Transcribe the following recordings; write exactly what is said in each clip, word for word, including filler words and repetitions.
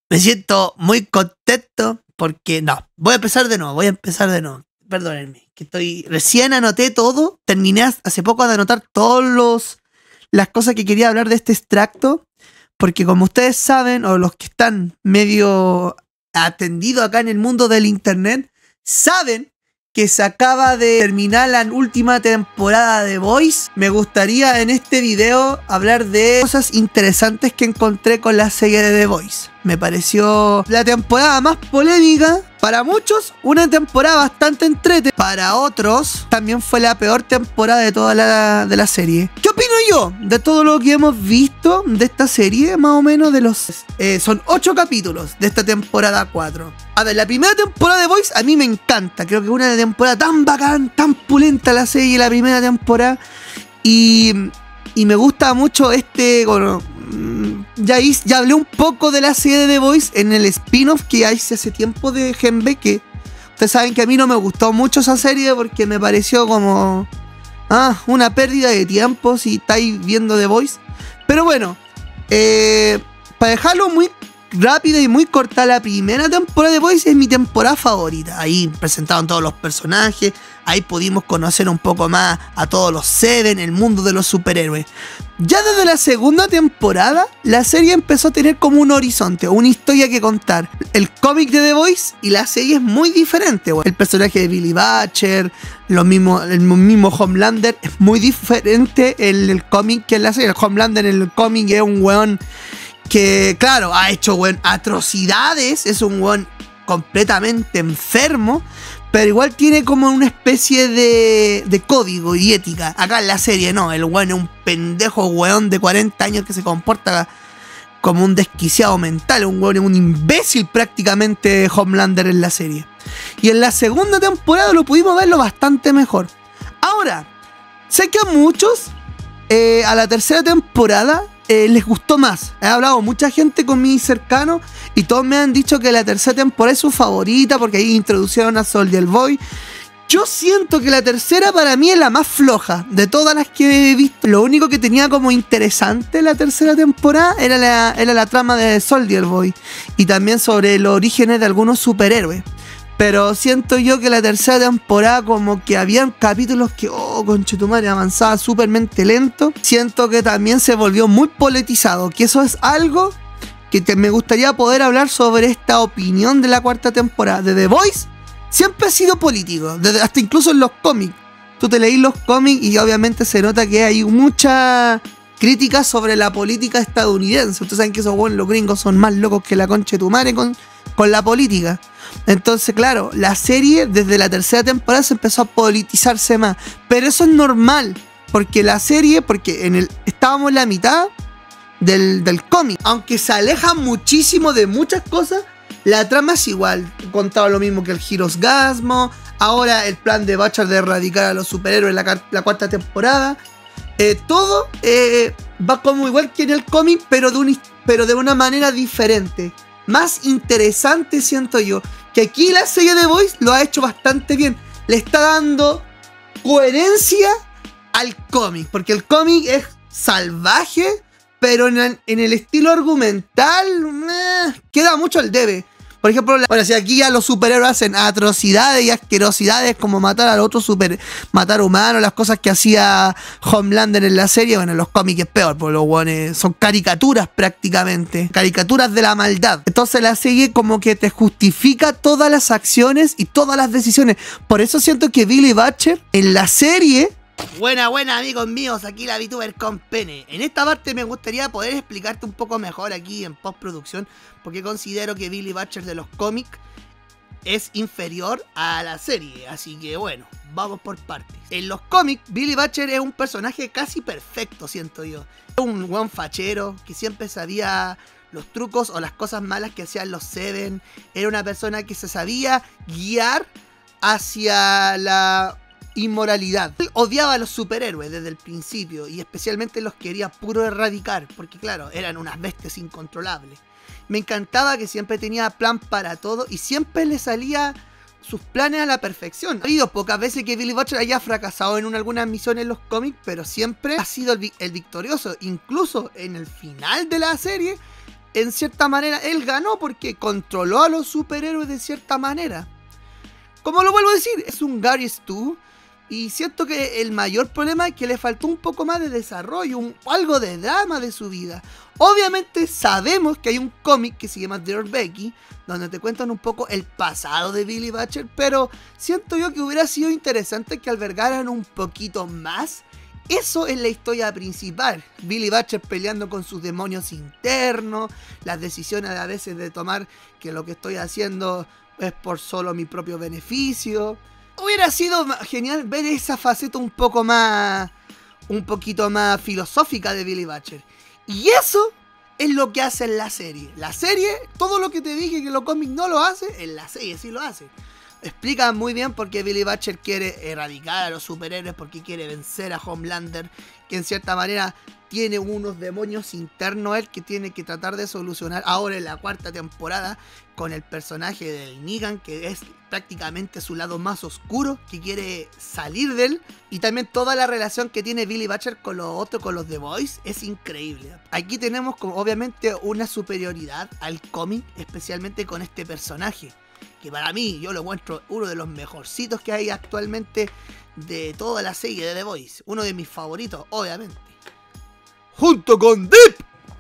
Me siento muy contento porque no, voy a empezar de nuevo, voy a empezar de nuevo. Perdónenme, que estoy recién anoté todo, terminé hace poco de anotar todos los las cosas que quería hablar de este extracto, porque como ustedes saben, o los que están medio atendidos acá en el mundo del internet, saben que se acaba de terminar la última temporada de The Voice. Me gustaría en este video hablar de cosas interesantes que encontré con la serie de The Voice. Me pareció la temporada más polémica. Para muchos, una temporada bastante entrete. Para otros, también fue la peor temporada de toda la, de la serie. ¿Qué opino yo de todo lo que hemos visto de esta serie? Más o menos de los... Eh, son ocho capítulos de esta temporada cuatro. A ver, la primera temporada de The Voice a mí me encanta. Creo que es una temporada tan bacán, tan pulenta la serie, la primera temporada. Y... Y me gusta mucho este... Bueno, ya, hice, ya hablé un poco de la serie de The Voice en el spin-off que hice hace tiempo de Genbe, que ustedes saben que a mí no me gustó mucho esa serie porque me pareció como... Ah, una pérdida de tiempo si estáis viendo The Voice. Pero bueno, eh, para dejarlo muy rápido y muy corta, la primera temporada de The Voice es mi temporada favorita. Ahí presentaron todos los personajes, ahí pudimos conocer un poco más a todos los Seven, el mundo de los superhéroes. Ya desde la segunda temporada, la serie empezó a tener como un horizonte, una historia que contar. El cómic de The Voice y la serie es muy diferente. El personaje de Billy Butcher, lo mismo, el mismo Homelander, es muy diferente el, el cómic que en la serie. El Homelander en el cómic es un weón que, claro, ha hecho weón, atrocidades, es un weón completamente enfermo, pero igual tiene como una especie de, de código y ética. Acá en la serie no, el weón es un pendejo weón de cuarenta años que se comporta como un desquiciado mental, un weón, un imbécil prácticamente Homelander en la serie. Y en la segunda temporada lo pudimos verlo bastante mejor. Ahora, sé que a muchos, eh, a la tercera temporada, Eh, les gustó más. He hablado mucha gente con mis cercanos y todos me han dicho que la tercera temporada es su favorita porque ahí introducieron a Soldier Boy. Yo siento que la tercera para mí es la más floja de todas las que he visto. Lo único que tenía como interesante la tercera temporada era la, era la trama de Soldier Boy y también sobre los orígenes de algunos superhéroes. Pero siento yo que la tercera temporada como que habían capítulos que, oh, conchetumare, avanzaba súpermente lento. Siento que también se volvió muy politizado, que eso es algo que te, me gustaría poder hablar sobre esta opinión de la cuarta temporada. De The Voice siempre ha sido político, desde, hasta incluso en los cómics. Tú te leís los cómics y obviamente se nota que hay mucha crítica sobre la política estadounidense. Ustedes saben que esos buenos, los gringos son más locos que la conchetumare con, con la política. Entonces, claro, la serie desde la tercera temporada se empezó a politizarse más. Pero eso es normal, porque la serie, porque en el estábamos en la mitad del, del cómic. Aunque se aleja muchísimo de muchas cosas, la trama es igual. Contaba lo mismo que el Heroes Gasmo. Ahora el plan de Butcher de erradicar a los superhéroes en la, la cuarta temporada. Eh, todo eh, va como igual que en el cómic, pero de, un, pero de una manera diferente. Más interesante siento yo. Que aquí la serie de The Voice lo ha hecho bastante bien. Le está dando coherencia al cómic. Porque el cómic es salvaje, pero en el, en el estilo argumental eh, queda mucho al debe. Por ejemplo, la, bueno, si aquí ya los superhéroes hacen atrocidades y asquerosidades como matar al otro super, matar humanos, las cosas que hacía Homelander en la serie, bueno, en los cómics es peor, porque los guanes son caricaturas prácticamente, caricaturas de la maldad. Entonces la serie como que te justifica todas las acciones y todas las decisiones. Por eso siento que Billy Butcher en la serie... Buena, buena amigos míos, aquí la VTuber con pene. En esta parte me gustaría poder explicarte un poco mejor aquí en postproducción, porque considero que Billy Butcher de los cómics es inferior a la serie. Así que bueno, vamos por partes. En los cómics, Billy Butcher es un personaje casi perfecto, siento yo. Es un buen fachero que siempre sabía los trucos o las cosas malas que hacían los Seven. Era una persona que se sabía guiar hacia la inmoralidad. Él odiaba a los superhéroes desde el principio y especialmente los quería puro erradicar porque claro, eran unas bestias incontrolables. Me encantaba que siempre tenía plan para todo y siempre le salía sus planes a la perfección. Ha habido pocas veces que Billy Butcher haya fracasado en una, algunas misiones en los cómics, pero siempre ha sido el, el victorioso. Incluso en el final de la serie en cierta manera, él ganó porque controló a los superhéroes de cierta manera. Como lo vuelvo a decir, es un Gary Stu. Y siento que el mayor problema es que le faltó un poco más de desarrollo, un, algo de drama de su vida. Obviamente sabemos que hay un cómic que se llama Dear Becky, donde te cuentan un poco el pasado de Billy Butcher, pero siento yo que hubiera sido interesante que albergaran un poquito más. Eso es la historia principal. Billy Butcher peleando con sus demonios internos, las decisiones a veces de tomar que lo que estoy haciendo es por solo mi propio beneficio. Hubiera sido genial ver esa faceta un poco más, un poquito más filosófica de Billy Butcher. Y eso es lo que hace en la serie. La serie, todo lo que te dije que los cómics no lo hace, en la serie sí lo hace. Explica muy bien por qué Billy Butcher quiere erradicar a los superhéroes, porque quiere vencer a Homelander, que en cierta manera tiene unos demonios internos él que tiene que tratar de solucionar ahora en la cuarta temporada con el personaje del Negan, que es prácticamente su lado más oscuro, que quiere salir de él. Y también toda la relación que tiene Billy Butcher con los otros, con los The Boys, es increíble. Aquí tenemos como obviamente una superioridad al cómic, especialmente con este personaje, que para mí, yo lo encuentro uno de los mejorcitos que hay actualmente de toda la serie de The Boys. Uno de mis favoritos, obviamente. Junto con Deep.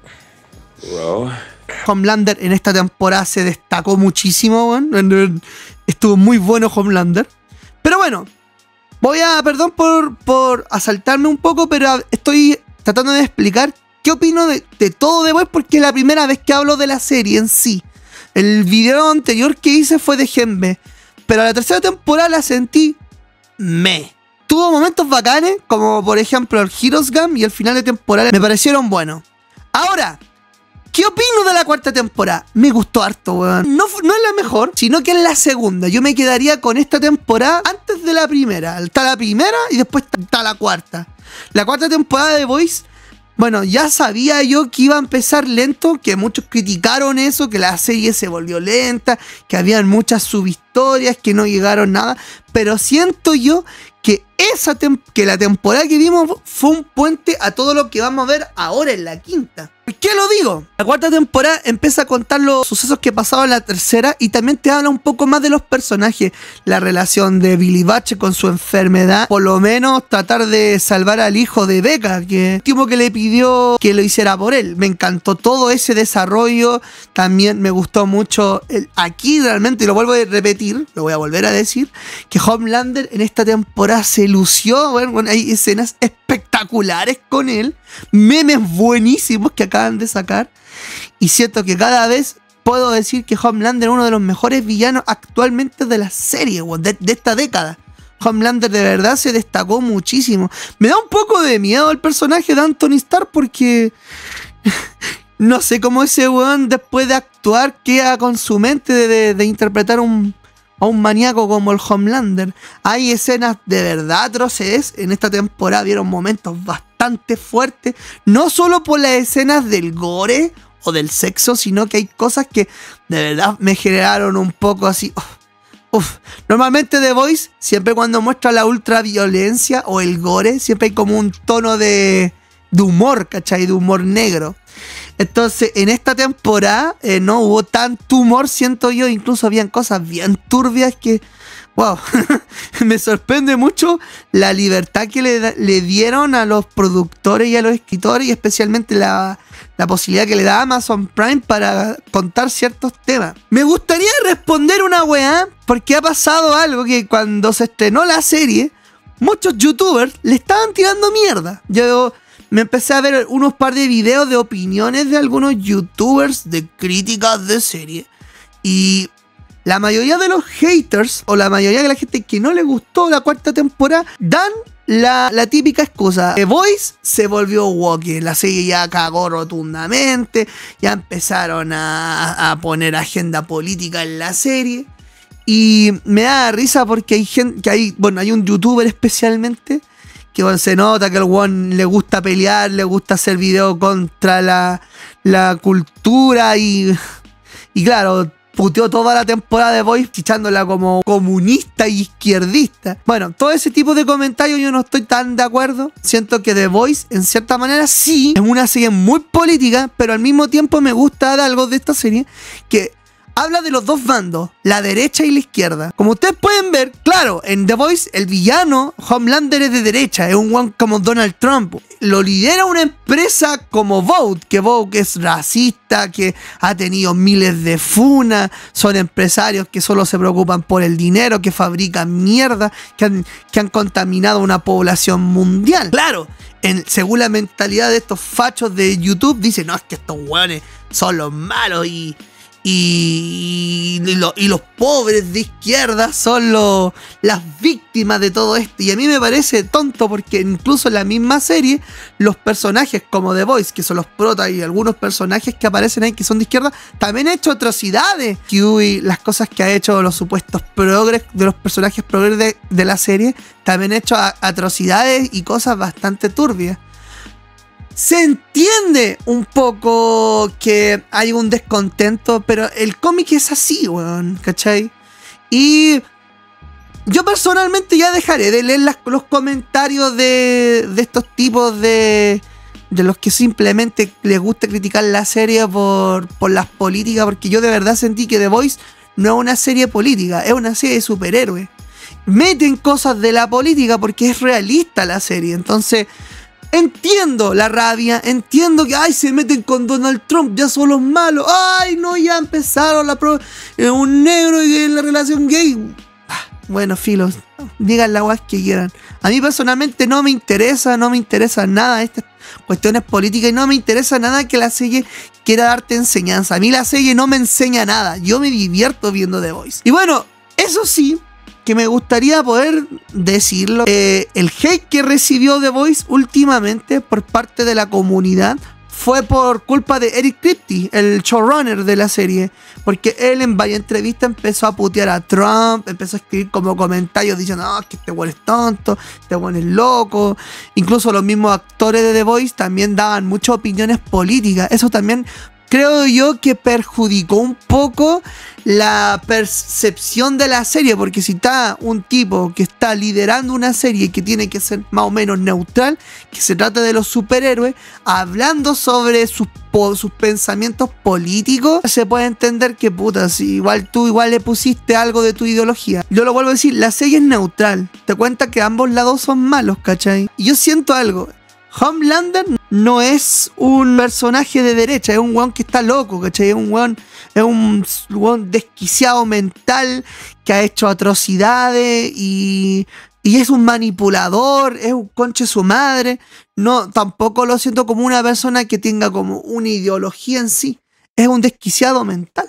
Bro. Homelander en esta temporada se destacó muchísimo, bueno. Estuvo muy bueno Homelander. Pero bueno, voy a, perdón por, por asaltarme un poco, pero estoy tratando de explicar qué opino de, de todo The Boys, porque es la primera vez que hablo de la serie en sí. El video anterior que hice fue de Genbe, pero la tercera temporada la sentí meh. Tuvo momentos bacanes, como por ejemplo el Heroes Gam y el final de temporada me parecieron buenos. Ahora, ¿qué opino de la cuarta temporada? Me gustó harto, weón. No, no es la mejor, sino que es la segunda. Yo me quedaría con esta temporada antes de la primera. Está la primera y después está la cuarta. La cuarta temporada de The Boys, bueno, ya sabía yo que iba a empezar lento, que muchos criticaron eso, que la serie se volvió lenta, que habían muchas subhistorias, que no llegaron nada, pero siento yo que, esa que la temporada que vimos fue un puente a todo lo que vamos a ver ahora en la quinta. ¿Por qué lo digo? La cuarta temporada empieza a contar los sucesos que pasaban en la tercera y también te habla un poco más de los personajes. La relación de Billy Butcher con su enfermedad, por lo menos tratar de salvar al hijo de Becca, que el tipo que le pidió que lo hiciera por él. Me encantó todo ese desarrollo, también me gustó mucho el, aquí realmente, lo vuelvo a repetir, lo voy a volver a decir, que Homelander en esta temporada se lució. Bueno, bueno, hay escenas espectaculares con él, memes buenísimos que acaban de sacar, y siento que cada vez puedo decir que Homelander es uno de los mejores villanos actualmente de la serie, de, de esta década. Homelander de verdad se destacó muchísimo. Me da un poco de miedo el personaje de Anthony Starr porque no sé cómo ese weón después de actuar queda con su mente de, de, de interpretar un a un maníaco como el Homelander. Hay escenas de verdad atroces. En esta temporada vieron momentos bastante fuertes, no solo por las escenas del gore o del sexo, sino que hay cosas que de verdad me generaron un poco así. Uf, uf. Normalmente The Boys, siempre cuando muestra la ultraviolencia o el gore, siempre hay como un tono de, de humor, ¿cachai? De humor negro. Entonces, en esta temporada eh, no hubo tanto humor, siento yo. Incluso habían cosas bien turbias que, wow, me sorprende mucho la libertad que le, le dieron a los productores y a los escritores, y especialmente la, la posibilidad que le da Amazon Prime para contar ciertos temas. Me gustaría responder una weá, porque ha pasado algo que cuando se estrenó la serie, muchos youtubers le estaban tirando mierda. Yo me empecé a ver unos par de videos de opiniones de algunos youtubers de críticas de serie, y la mayoría de los haters o la mayoría de la gente que no le gustó la cuarta temporada dan la, la típica excusa: The Boys se volvió woke, la serie ya cagó rotundamente, ya empezaron a, a poner agenda política en la serie. Y me da risa porque hay gente que hay, bueno, hay un youtuber especialmente que, bueno, se nota que al one le gusta pelear, le gusta hacer videos contra la, la cultura y, y claro, puteó toda la temporada de Voice, chichándola como comunista y izquierdista. Bueno, todo ese tipo de comentarios yo no estoy tan de acuerdo. Siento que The Voice, en cierta manera, sí, es una serie muy política, pero al mismo tiempo me gusta de algo de esta serie que habla de los dos bandos, la derecha y la izquierda. Como ustedes pueden ver, claro, en The Voice el villano Homelander es de derecha, es un one como Donald Trump. Lo lidera una empresa como Vogue, que Vogue es racista, que ha tenido miles de funas, son empresarios que solo se preocupan por el dinero, que fabrican mierda, que han, que han contaminado a una población mundial. Claro, en, según la mentalidad de estos fachos de YouTube, dicen, no, es que estos weones son los malos y... Y, y, lo, y los pobres de izquierda son los, las víctimas de todo esto. Y a mí me parece tonto porque incluso en la misma serie, los personajes como The Voice, que son los protas, y algunos personajes que aparecen ahí que son de izquierda, también han hecho atrocidades. Y las cosas que ha hecho los supuestos progres de los personajes progres de, de la serie, también han hecho a, atrocidades y cosas bastante turbias. Se entiende un poco que hay un descontento, pero el cómic es así, weón, ¿cachai? Y yo personalmente ya dejaré de leer las, los comentarios de, de estos tipos de, de los que simplemente les gusta criticar la serie por, por las políticas, porque yo de verdad sentí que The Voice no es una serie política, es una serie de superhéroes. Meten cosas de la política porque es realista la serie, entonces... Entiendo la rabia, entiendo que ay, se meten con Donald Trump, ya son los malos, ay no, ya empezaron la pro eh, un negro y en la relación gay. Ah, bueno, filos, digan la guas que quieran. A mí personalmente no me interesa, no me interesa nada estas cuestiones políticas y no me interesa nada que la serie quiera darte enseñanza. A mí la serie no me enseña nada, yo me divierto viendo The Voice. Y bueno, eso sí, que me gustaría poder decirlo, eh, el hate que recibió The Voice últimamente por parte de la comunidad fue por culpa de Eric Kripke, el showrunner de la serie, porque él en varias entrevistas empezó a putear a Trump, empezó a escribir como comentarios diciendo, no, que este weón es tonto, este weón es loco. Incluso los mismos actores de The Voice también daban muchas opiniones políticas. Eso también creo yo que perjudicó un poco la percepción de la serie, porque si está un tipo que está liderando una serie que tiene que ser más o menos neutral, que se trata de los superhéroes, hablando sobre sus, sus pensamientos políticos, se puede entender que puta, si igual tú igual le pusiste algo de tu ideología. Yo lo vuelvo a decir, la serie es neutral, te cuenta que ambos lados son malos, ¿cachai? Y yo siento algo, Homelander no es un personaje de derecha, es un weón que está loco, ¿cachai? Es un weón, es un weón desquiciado mental que ha hecho atrocidades y, y es un manipulador, es un conche su madre. No, tampoco lo siento como una persona que tenga como una ideología en sí, es un desquiciado mental.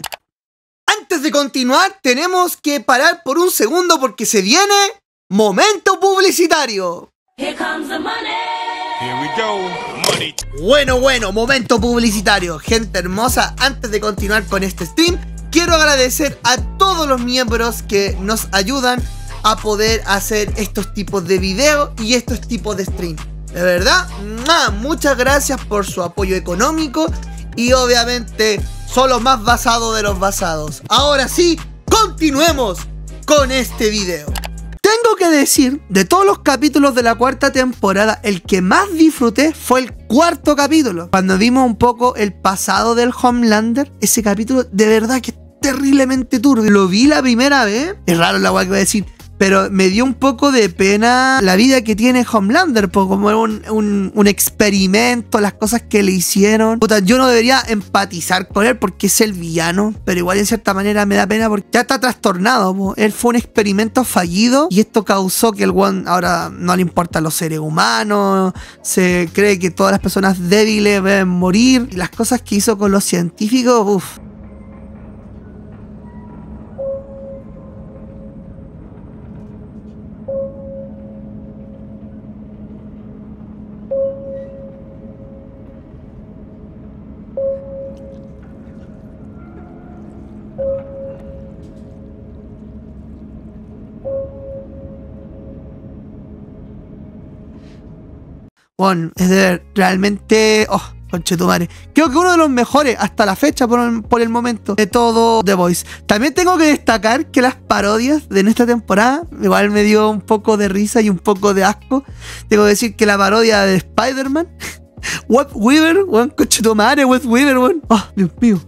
Antes de continuar, tenemos que parar por un segundo porque se viene momento publicitario. Here comes the money. Here we go, money. Bueno, bueno, momento publicitario. Gente hermosa, antes de continuar con este stream, quiero agradecer a todos los miembros que nos ayudan a poder hacer estos tipos de videos y estos tipos de stream. De verdad, ¡mua! Muchas gracias por su apoyo económico y obviamente son los más basados de los basados. Ahora sí, continuemos con este video. Tengo que decir, de todos los capítulos de la cuarta temporada, el que más disfruté fue el cuarto capítulo. Cuando vimos un poco el pasado del Homelander, ese capítulo de verdad que es terriblemente turbio. Lo vi la primera vez, es raro la guay que voy a decir, pero me dio un poco de pena la vida que tiene Homelander, porque como un, un, un experimento, las cosas que le hicieron. Puta, yo no debería empatizar con él porque es el villano, pero igual en cierta manera me da pena porque ya está trastornado, po. Él fue un experimento fallido y esto causó que el one ahora no le importan los seres humanos, se cree que todas las personas débiles deben morir. Y las cosas que hizo con los científicos, uff. Bueno, es de realmente... Oh, conchetumare. Creo que uno de los mejores hasta la fecha por el, por el momento de todo The Voice. También tengo que destacar que las parodias de en esta temporada igual me dio un poco de risa y un poco de asco. Tengo que decir que la parodia de Spider-Man, Web Weaver, weón, conchetumare, Web Weaver, weón. Oh, Dios mío.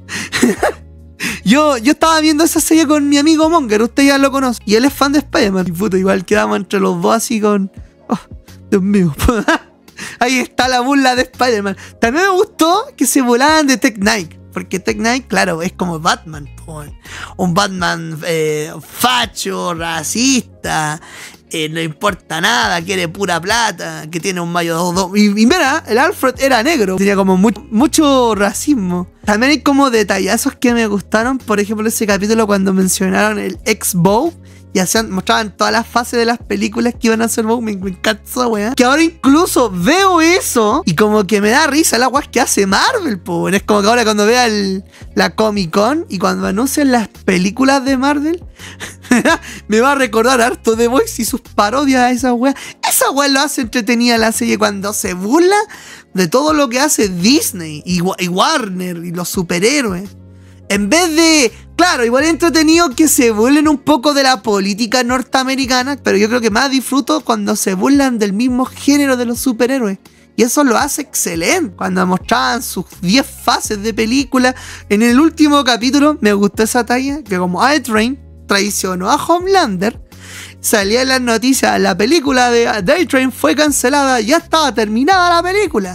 Yo, yo estaba viendo esa serie con mi amigo Monger, usted ya lo conoce, y él es fan de Spider-Man. Y puto, igual quedamos entre los dos así con... Oh, Dios mío. Ahí está la burla de Spider-Man. También me gustó que se volaran de Tech Knight, porque Tech Knight, claro, es como Batman, po. Un Batman eh, facho, racista, eh, no importa nada, quiere pura plata, que tiene un mayordomo. Y, y mira, el Alfred era negro, tenía como mu mucho racismo. También hay como detallazos que me gustaron, por ejemplo, ese capítulo cuando mencionaron el ex-Bow y hacían, mostraban todas las fases de las películas que iban a hacer Bow. Me, me encanta esa weá. Que ahora incluso veo eso y como que me da risa la weá que hace Marvel, po. Es como que ahora cuando vea el, la Comic Con y cuando anuncian las películas de Marvel, me va a recordar harto The Voice y sus parodias a esa weá. Esa weá lo hace entretenida la serie cuando se burla de todo lo que hace Disney y, y Warner y los superhéroes. En vez de... Claro, igual es entretenido que se burlen un poco de la política norteamericana, pero yo creo que más disfruto cuando se burlan del mismo género de los superhéroes. Y eso lo hace excelente. Cuando mostraban sus diez fases de película, en el último capítulo me gustó esa talla, que como A-Train traicionó a Homelander, salía en las noticias, la película de A-Train fue cancelada, ya estaba terminada la película.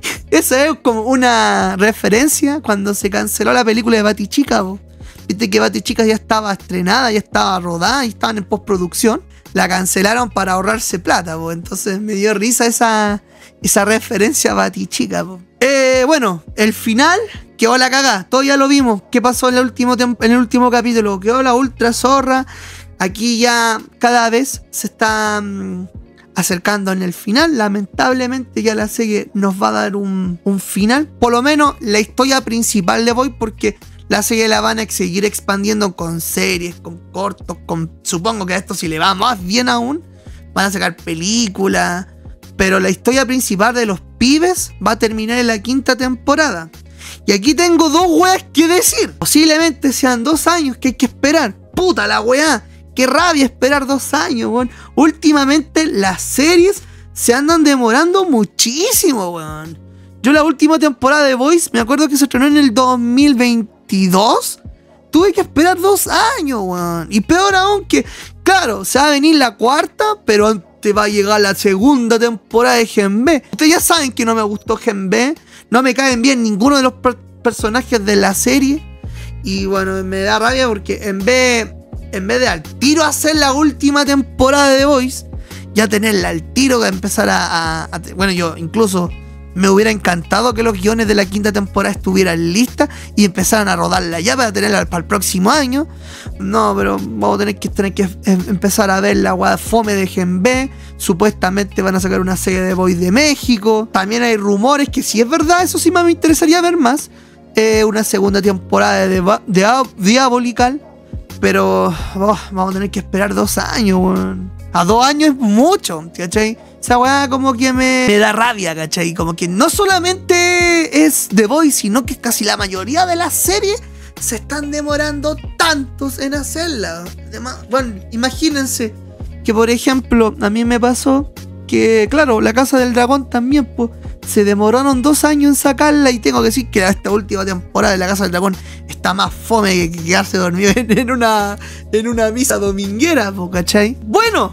Esa es como una referencia cuando se canceló la película de Batichica, po. Viste que Batichica ya estaba estrenada, ya estaba rodada y estaban en postproducción. La cancelaron para ahorrarse plata, po. Entonces me dio risa esa, esa referencia a Batichica, po. Eh, bueno, el final quedó la cagada. Todos ya lo vimos. ¿Qué pasó en el último, en el último capítulo? Quedó la ultra zorra. Aquí ya cada vez se está mmm, acercando en el final. Lamentablemente ya la serie nos va a dar un, un final. Por lo menos la historia principal de Boy, porque la serie la van a seguir expandiendo con series, con cortos, con... Supongo que a esto si le va más bien aún, van a sacar películas. Pero la historia principal de los pibes va a terminar en la quinta temporada. Y aquí tengo dos weas que decir. Posiblemente sean dos años que hay que esperar. Puta la wea. Qué rabia esperar dos años, weón. Últimamente las series se andan demorando muchísimo, weón. Yo la última temporada de Boys, me acuerdo que se estrenó en el dos mil veintidós. Tuve que esperar dos años, weón. Y peor aún que, claro, se va a venir la cuarta, pero antes va a llegar la segunda temporada de Gen B. Ustedes ya saben que no me gustó Gen B. No me caen bien ninguno de los per personajes de la serie. Y bueno, me da rabia porque en vez... En vez de al tiro hacer la última temporada de The Voice, ya tenerla al tiro que empezar a, a, a... Bueno, yo incluso me hubiera encantado que los guiones de la quinta temporada estuvieran listas y empezaran a rodarla ya para tenerla para el próximo año. No, pero vamos a tener que, tener que empezar a ver la guada fome de Gen B. Supuestamente van a sacar una serie de The Voice de México. También hay rumores que si es verdad, eso sí me interesaría ver más. Eh, una segunda temporada de, de, de Diabolical. Pero oh, vamos a tener que esperar dos años, weón. A dos años es mucho, ¿cachai? Esa weá como que me, me da rabia, ¿cachai? Como que no solamente es The Voice, sino que casi la mayoría de las series se están demorando tantos en hacerla. Además, bueno, imagínense que, por ejemplo, a mí me pasó que, claro, La Casa del Dragón también, pues, se demoraron dos años en sacarla y tengo que decir que esta última temporada de La Casa del Dragón está más fome que quedarse dormido en, en, una, en una misa dominguera, ¿cachai? Bueno,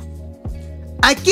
aquí,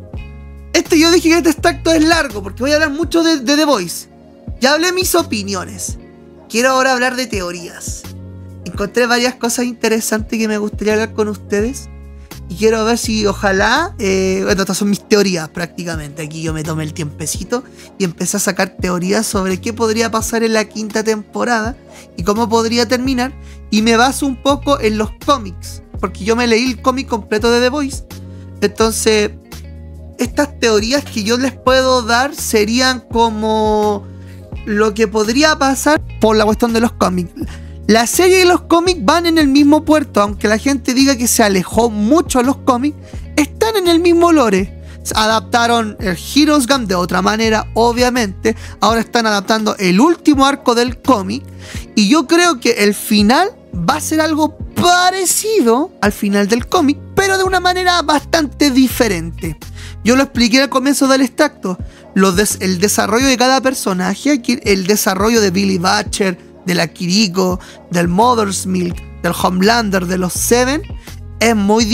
este yo dije que este extracto es largo porque voy a hablar mucho de, de The Voice. Ya hablé mis opiniones. Quiero ahora hablar de teorías. Encontré varias cosas interesantes que me gustaría hablar con ustedes. Y quiero ver si ojalá, eh, bueno, estas son mis teorías prácticamente. Aquí yo me tomé el tiempecito y empecé a sacar teorías sobre qué podría pasar en la quinta temporada y cómo podría terminar. Y me baso un poco en los cómics, porque yo me leí el cómic completo de The Voice. Entonces, estas teorías que yo les puedo dar serían como lo que podría pasar por la cuestión de los cómics. La serie y los cómics van en el mismo puerto, aunque la gente diga que se alejó mucho de los cómics, están en el mismo lore. Adaptaron el Heroes Game de otra manera, obviamente. Ahora están adaptando el último arco del cómic. Y yo creo que el final va a ser algo parecido al final del cómic, pero de una manera bastante diferente. Yo lo expliqué al comienzo del extracto. Los des el desarrollo de cada personaje, aquí el desarrollo de Billy Butcher, de la Kiriko, del Mother's Milk, del Homelander, de los Seven, es muy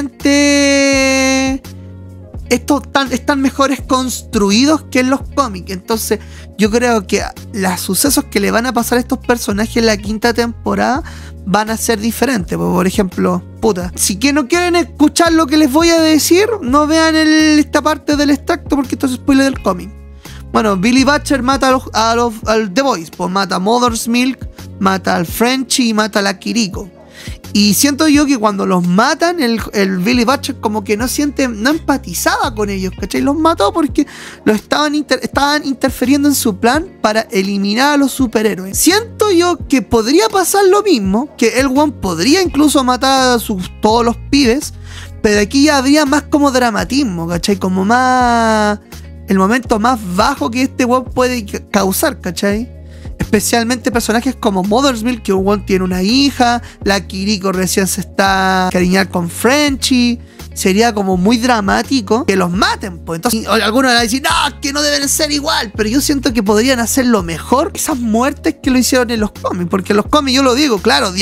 diferente. Estos están, están mejores construidos que en los cómics. Entonces yo creo que los sucesos que le van a pasar a estos personajes en la quinta temporada van a ser diferentes. Por ejemplo, puta, si que no quieren escuchar lo que les voy a decir, no vean el, esta parte del extracto, porque esto es spoiler del cómic. Bueno, Billy Butcher mata a los, a los, al The Boys, pues mata a Mother's Milk, mata al Frenchie y mata a la Kiriko. Y siento yo que cuando los matan, el, el Billy Butcher como que no siente, no empatizaba con ellos, ¿cachai? Los mató porque los estaban, inter, estaban interfiriendo en su plan para eliminar a los superhéroes. Siento yo que podría pasar lo mismo, que el one podría incluso matar a sus, todos los pibes, pero aquí ya habría más como dramatismo, ¿cachai? Como más... el momento más bajo que este one puede causar, ¿cachai? Especialmente personajes como Mother's Milk, que one tiene una hija, la Kiriko recién se está cariñar con Frenchie. Sería como muy dramático que los maten, pues. Entonces, algunos van a decir, no, que no deben ser igual, pero yo siento que podrían hacerlo mejor esas muertes que lo hicieron en los cómics, porque en los cómics, yo lo digo, claro,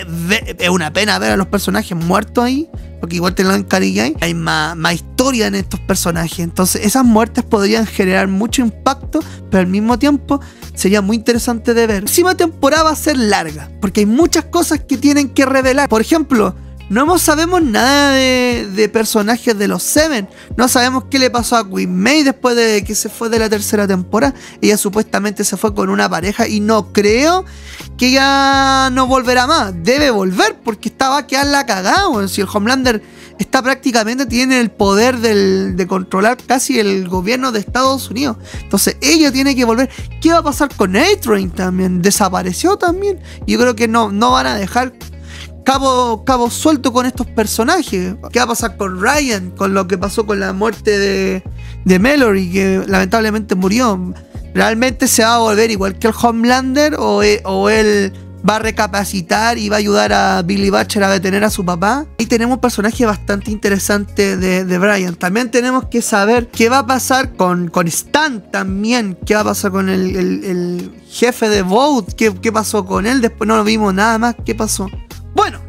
es una pena ver a los personajes muertos ahí, porque igual te lo encariñáis, hay más, más historia en estos personajes. Entonces esas muertes podrían generar mucho impacto, pero al mismo tiempo sería muy interesante de ver. La próxima temporada va a ser larga, porque hay muchas cosas que tienen que revelar. Por ejemplo, no sabemos nada de, de personajes de los Seven. No sabemos qué le pasó a Queen May después de que se fue de la tercera temporada. Ella supuestamente se fue con una pareja y no creo que ella no volverá más. Debe volver porque estaba a quedar la cagada. Bueno, si el Homelander está prácticamente, tiene el poder del, de controlar casi el gobierno de Estados Unidos. Entonces ella tiene que volver. ¿Qué va a pasar con A-Train también? ¿Desapareció también? Yo creo que no, no van a dejar Cabo, cabo suelto con estos personajes. ¿Qué va a pasar con Ryan? Con lo que pasó con la muerte de, de Mallory, que lamentablemente murió. ¿Realmente se va a volver igual que el Homelander? ¿O, o él va a recapacitar y va a ayudar a Billy Butcher a detener a su papá? Ahí tenemos un personaje bastante interesante de, de Brian. También tenemos que saber qué va a pasar con, con Stan también. ¿Qué va a pasar con el, el, el jefe de Vought? ¿Qué, ¿Qué pasó con él? Después no vimos nada más. ¿Qué pasó? Bueno,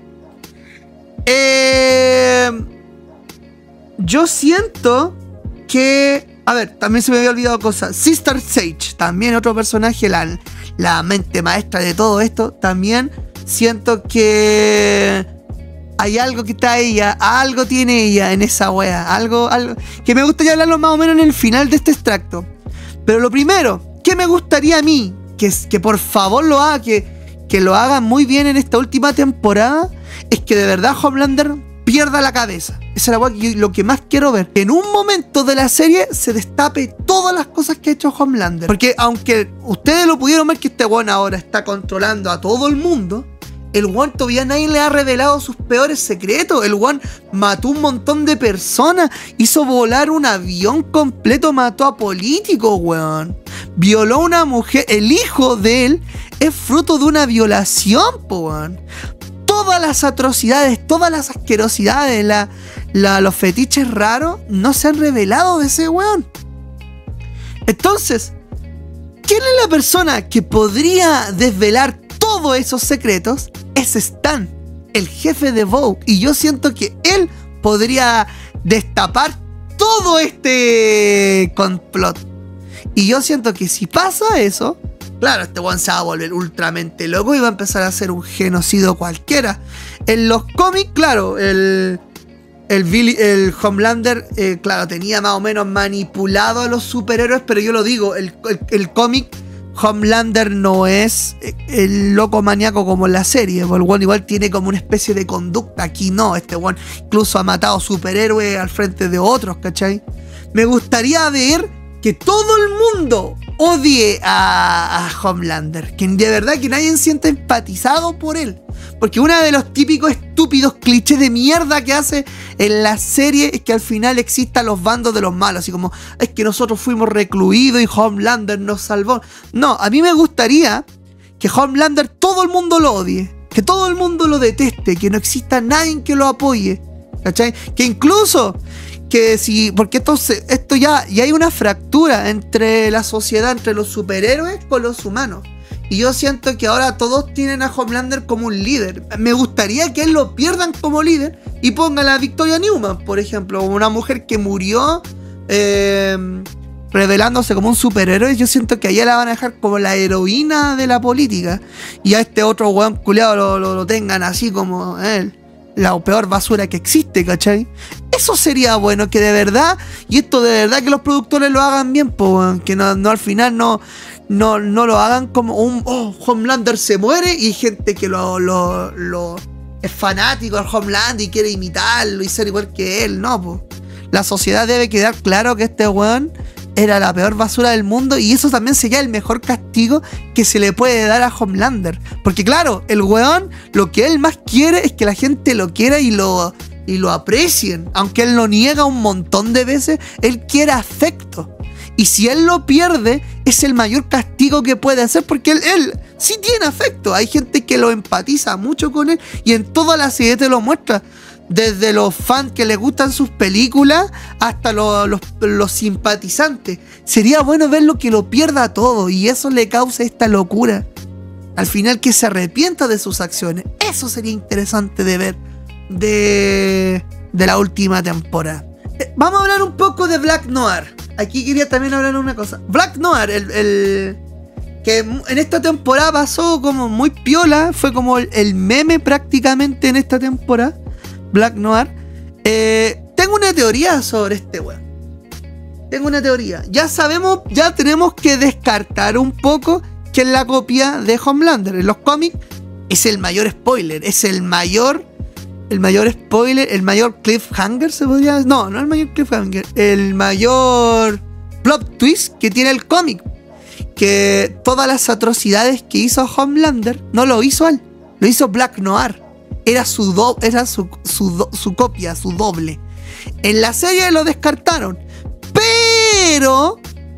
eh, yo siento que, a ver, también se me había olvidado cosas. Sister Sage, también otro personaje, la, la mente maestra de todo esto. También siento que hay algo que está ella, algo tiene ella en esa wea, algo, algo que me gustaría hablarlo más o menos en el final de este extracto. Pero lo primero, ¿qué me gustaría a mí? Que, que por favor lo haga, que que lo hagan muy bien en esta última temporada, es que de verdad Homelander pierda la cabeza. Esa es la que yo, lo que más quiero ver. Que en un momento de la serie se destape todas las cosas que ha hecho Homelander. Porque aunque ustedes lo pudieron ver que este weón ahora está controlando a todo el mundo, el weón todavía nadie le ha revelado sus peores secretos. El weón mató un montón de personas, hizo volar un avión completo, mató a políticos, weón. Violó a una mujer, el hijo de él es fruto de una violación, po, weón. Todas las atrocidades, todas las asquerosidades, la, la, los fetiches raros no se han revelado de ese weón. Entonces, ¿quién es la persona que podría desvelar todos esos secretos? Es Stan, el jefe de Vought. Y yo siento que él podría destapar todo este complot. Y yo siento que si pasa eso, claro, este weón se va a volver ultramente loco y va a empezar a hacer un genocidio cualquiera. En los cómics, claro, el, el, Billy, el Homelander, eh, claro, tenía más o menos manipulado a los superhéroes, pero yo lo digo, el, el, el cómic Homelander no es el loco maníaco como en la serie. El weón igual tiene como una especie de conducta. Aquí no, este weón incluso ha matado superhéroes al frente de otros, ¿cachai? Me gustaría ver que todo el mundo odie a, a Homelander, que de verdad que nadie sienta empatizado por él, Porque uno de los típicos estúpidos clichés de mierda que hace en la serie es que al final existan los bandos de los malos. Así como, es que nosotros fuimos recluidos y Homelander nos salvó. No, a mí me gustaría que Homelander todo el mundo lo odie. Que todo el mundo lo deteste. Que no exista nadie que lo apoye. ¿Cachai? Que incluso... que si, porque esto, se, esto ya, ya hay una fractura entre la sociedad, entre los superhéroes con los humanos. Y yo siento que ahora todos tienen a Homelander como un líder. Me gustaría que él lo pierdan como líder y pongan a Victoria Newman, por ejemplo, una mujer que murió eh, revelándose como un superhéroe. Yo siento que a ella la van a dejar como la heroína de la política. Y a este otro weón culiado lo, lo, lo tengan así como él. La peor basura que existe, ¿cachai? Eso sería bueno, que de verdad, y esto de verdad que los productores lo hagan bien, po, que no, no al final no, no, no lo hagan como un, oh, Homelander se muere y hay gente que lo, lo, lo es fanático del Homelander y quiere imitarlo y ser igual que él, no, po. La sociedad debe quedar claro que este weón era la peor basura del mundo y eso también sería el mejor castigo que se le puede dar a Homelander. Porque claro, el weón lo que él más quiere es que la gente lo quiera y lo, y lo aprecien. Aunque él lo niega un montón de veces, él quiere afecto. Y si él lo pierde, es el mayor castigo que puede hacer porque él, él sí tiene afecto. Hay gente que lo empatiza mucho con él y en toda la serie te lo muestra. Desde los fans que les gustan sus películas hasta los, los, los simpatizantes. Sería bueno verlo que lo pierda todo y eso le causa esta locura. Al final que se arrepienta de sus acciones. Eso sería interesante de ver de, de la última temporada. Eh, vamos a hablar un poco de Black Noir. Aquí quería también hablar una cosa. Black Noir, el, el que en esta temporada pasó como muy piola. Fue como el, el meme prácticamente en esta temporada. Black Noir. Eh, tengo una teoría sobre este weón. Tengo una teoría. Ya sabemos, ya tenemos que descartar un poco que es la copia de Homelander. En los cómics es el mayor spoiler. Es el mayor. El mayor spoiler. El mayor cliffhanger, se podría decir. No, no el mayor cliffhanger. El mayor plot twist que tiene el cómic. Que todas las atrocidades que hizo Homelander no lo hizo él. Lo hizo Black Noir. Era su do, era su, su, do, su copia, su doble. En la serie lo descartaron. Pero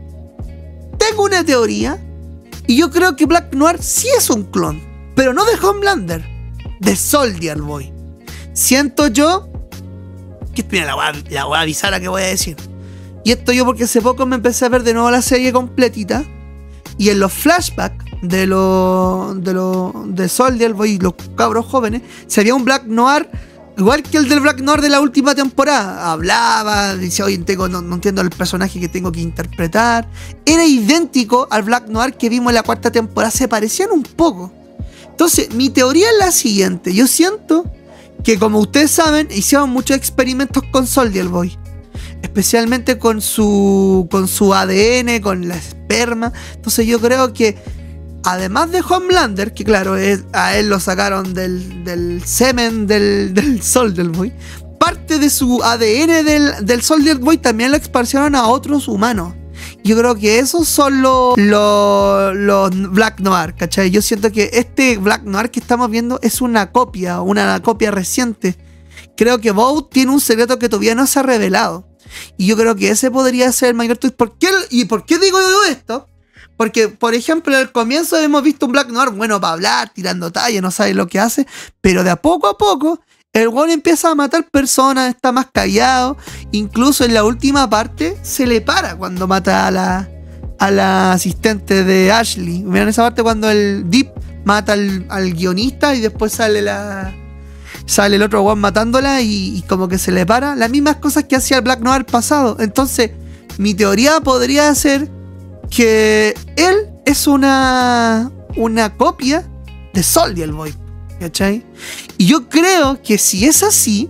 tengo una teoría. Y yo creo que Black Noir sí es un clon. Pero no de Homelander. De Soldier Boy. Siento yo que mira, la voy a, la voy a avisar a que voy a decir. Y esto yo porque hace poco me empecé a ver de nuevo la serie completita. Y en los flashbacks de los de los de Soldier Boy y los cabros jóvenes se veía un Black Noir igual que el del Black Noir de la última temporada. Hablaba, decía, oye, tengo, no, no entiendo el personaje que tengo que interpretar. Era idéntico al Black Noir que vimos en la cuarta temporada. Se parecían un poco. Entonces, mi teoría es la siguiente. Yo siento que, como ustedes saben, hicieron muchos experimentos con Soldier Boy. Especialmente con su con su A D N, con la esperma. Entonces yo creo que además de Homelander, que claro, es, a él lo sacaron del, del semen del, del Soldier Boy, parte de su A D N del, del Soldier Boy también lo esparcieron a otros humanos. Yo creo que esos son los, los, los Black Noir, ¿cachai? Yo siento que este Black Noir que estamos viendo es una copia, una copia reciente. Creo que Vought tiene un secreto que todavía no se ha revelado. Y yo creo que ese podría ser el mayor twist. ¿Por qué? ¿Y por qué digo yo esto? Porque, por ejemplo, al comienzo hemos visto un Black Noir bueno para hablar, tirando talla, no sabe lo que hace. Pero de a poco a poco, el weón empieza a matar personas, está más callado. Incluso en la última parte se le para cuando mata a la, a la asistente de Ashley. Miren esa parte cuando el Deep mata al, al guionista y después sale la... Sale el otro weón matándola y, y como que se le para. Las mismas cosas que hacía el Black Noir pasado. Entonces, mi teoría podría ser que él es una una copia de Soldier Boy, ¿cachai? Y yo creo que si es así,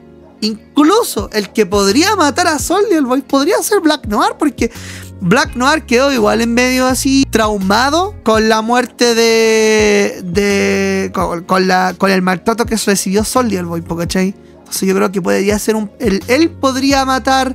incluso el que podría matar a Soldier Boy podría ser Black Noir, porque Black Noir quedó igual en medio así traumado con la muerte de, de con, con, la, con el maltrato que recibió Soldier Boy, ¿cachai? Entonces yo creo que podría ser un él, él podría matar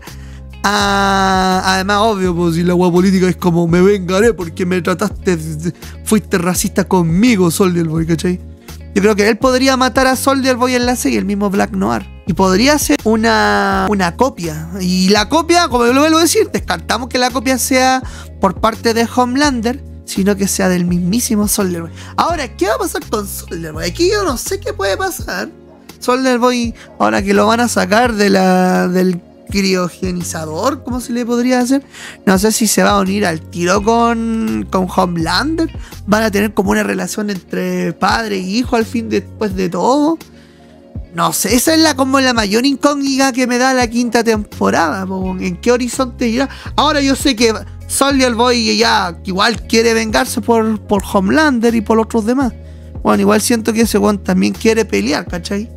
a, además obvio, pues si la hueá política es como me vengaré porque me trataste, fuiste racista conmigo, Soldier Boy, ¿cachai? Yo creo que él podría matar a Soldier Boy en la serie, el mismo Black Noir. Y podría ser una, una copia. Y la copia, como lo vuelvo a decir, descartamos que la copia sea por parte de Homelander, sino que sea del mismísimo Soldier Boy. Ahora, ¿qué va a pasar con Soldier Boy? Aquí yo no sé qué puede pasar. Soldier Boy, ahora que lo van a sacar de la, del criogenizador, ¿cómo se le podría hacer? No sé si se va a unir al tiro con, con Homelander. Van a tener como una relación entre padre e hijo al fin después de todo. No sé, esa es la como la mayor incógnita que me da la quinta temporada. ¿En qué horizonte irá? Ahora yo sé que Soldier Boy ya igual quiere vengarse por, por Homelander y por otros demás. Bueno, igual siento que ese one también quiere pelear, ¿cachai?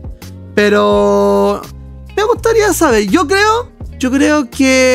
Pero me gustaría saber, yo creo, yo creo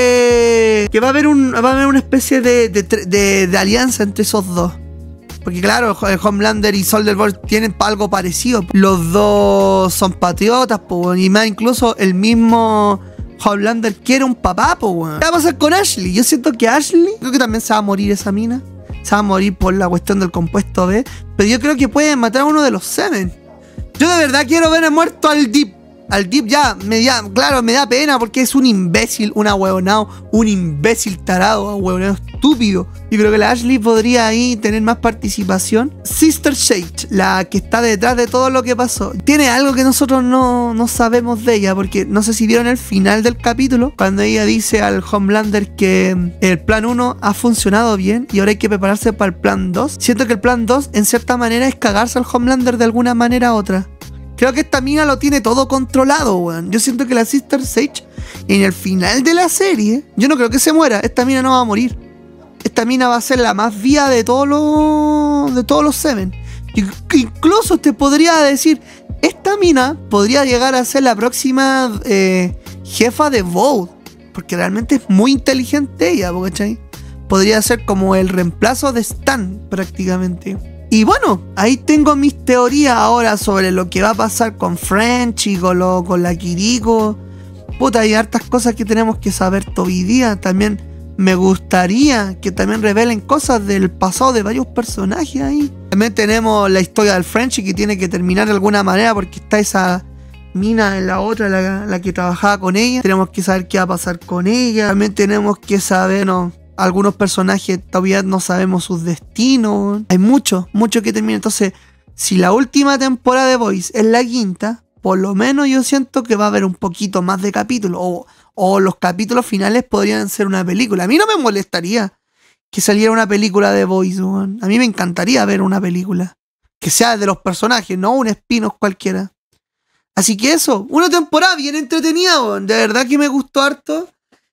que, que va a haber un, va a haber una especie de, de, de, de alianza entre esos dos. Porque claro, Homelander y Soldier Boy tienen algo parecido. Los dos son patriotas, po, y más incluso el mismo Homelander quiere un papá, po, weón. ¿Qué va a pasar con Ashley? Yo siento que Ashley, creo que también se va a morir esa mina. Se va a morir por la cuestión del compuesto B. Pero yo creo que pueden matar a uno de los Seven. Yo de verdad quiero ver muerto al Deep. Al Deep ya, me ya, claro, me da pena porque es un imbécil, un ahueonado, un imbécil tarado, ahueonado estúpido. Yo creo que la Ashley podría ahí tener más participación. Sister Sage, la que está detrás de todo lo que pasó, tiene algo que nosotros no, no sabemos de ella, porque no sé si vieron el final del capítulo, cuando ella dice al Homelander que el plan uno ha funcionado bien y ahora hay que prepararse para el plan dos. Siento que el plan dos en cierta manera es cagarse al Homelander de alguna manera u otra. Creo que esta mina lo tiene todo controlado, weón. Yo siento que la Sister Sage, en el final de la serie, yo no creo que se muera. Esta mina no va a morir. Esta mina va a ser la más vía de todos los, de todos los Seven. Incluso te podría decir, esta mina podría llegar a ser la próxima eh, jefa de Vault. Porque realmente es muy inteligente ella, ¿cachai? Podría ser como el reemplazo de Stan, prácticamente. Y bueno, ahí tengo mis teorías ahora sobre lo que va a pasar con French y con, lo, con la Kiriko. Puta, hay hartas cosas que tenemos que saber hoy día. También me gustaría que también revelen cosas del pasado de varios personajes ahí. También tenemos la historia del French que tiene que terminar de alguna manera porque está esa mina en la otra, la, la que trabajaba con ella. Tenemos que saber qué va a pasar con ella. También tenemos que saber, no, algunos personajes todavía no sabemos sus destinos. Hay mucho, mucho que termina. Entonces, si la última temporada de Boys es la quinta, por lo menos yo siento que va a haber un poquito más de capítulos. O, o los capítulos finales podrían ser una película. A mí no me molestaría que saliera una película de Boys, man. A mí me encantaría ver una película que sea de los personajes, no un spin-off cualquiera. Así que eso, una temporada bien entretenida, man. De verdad que me gustó harto.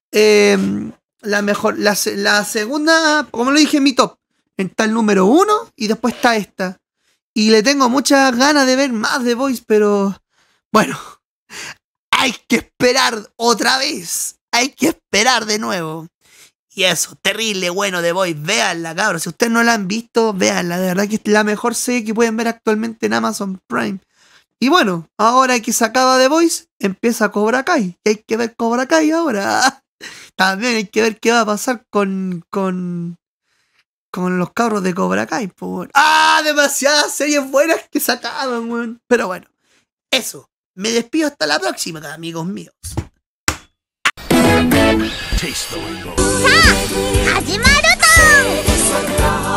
Eh... La mejor, la, la segunda, como lo dije en mi top, está el número uno y después está esta. Y le tengo muchas ganas de ver más de Boys, pero bueno, hay que esperar otra vez. Hay que esperar de nuevo. Y eso, terrible bueno de Boys. Véanla, cabros. Si ustedes no la han visto, véanla. De verdad que es la mejor serie que pueden ver actualmente en Amazon Prime. Y bueno, ahora que se acaba de Boys, empieza Cobra Kai. Y hay que ver Cobra Kai ahora. También hay que ver qué va a pasar con, con, con los cabros de Cobra Kai, po. ¡Ah! Demasiadas series buenas que se acaban, weón. Pero bueno, eso. Me despido hasta la próxima, amigos míos. ¡さあ始まるぞ!